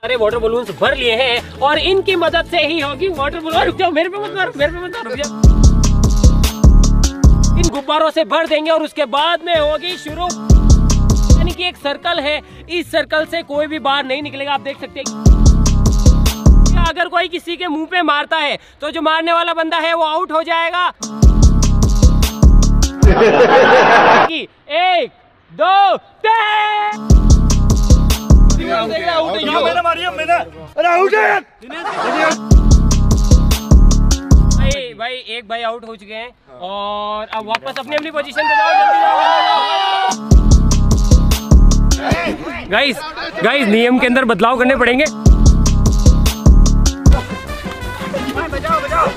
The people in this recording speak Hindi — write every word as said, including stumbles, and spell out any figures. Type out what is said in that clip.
अरे वाटर बलून्स भर लिए हैं और इनकी मदद से ही होगी वाटर बलून। रुक जाओ, मेरे पे मत मारो, मेरे पे मत मारो, रुक जाओ। इन गुब्बारों से भर देंगे और उसके बाद में होगी शुरू। यानी कि एक सर्कल है, इस सर्कल से कोई भी बाहर नहीं निकलेगा। आप देख सकते हैं अगर कोई किसी के मुंह पे मारता है तो जो मारने वाला बंदा है वो आउट हो जाएगा। एक दो तीन। मैंने मारी, मैंने अरे आउट है यार। भाई भाई एक भाई आउट हो चुके हैं और अब वापस अपनी अपनी पोजीशन पे जाओ, जल्दी जाओ। गाइस गाइस नियम के अंदर बदलाव करने पड़ेंगे। बचाओ बचाओ।